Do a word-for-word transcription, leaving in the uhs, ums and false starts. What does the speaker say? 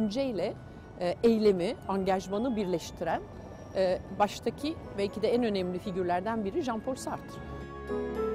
düşünceyle e, eylemi, angajmanı birleştiren e, baştaki belki de en önemli figürlerden biri Jean-Paul Sartre.